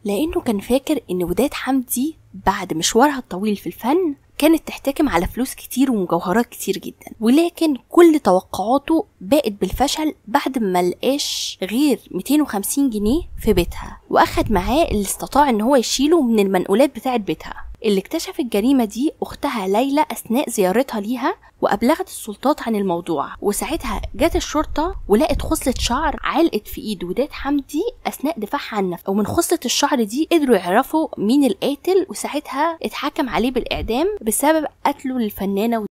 لأنه كان فاكر إن وداد حمدي بعد مشوارها الطويل في الفن كانت تحتكم على فلوس كتير ومجوهرات كتير جدا، ولكن كل توقعاته باءت بالفشل بعد ما لقاش غير 250 جنيه في بيتها، واخد معاه اللي استطاع ان هو يشيله من المنقولات بتاعت بيتها. اللي اكتشف الجريمة دي اختها ليلى اثناء زيارتها ليها، وابلغت السلطات عن الموضوع، وساعتها جت الشرطة ولقت خصلة شعر علقت في ايد وداد حمدي اثناء دفاعها عن نفسها، ومن خصلة الشعر دي قدروا يعرفوا مين القاتل، وساعتها اتحكم عليه بالاعدام بسبب قتله للفنانة.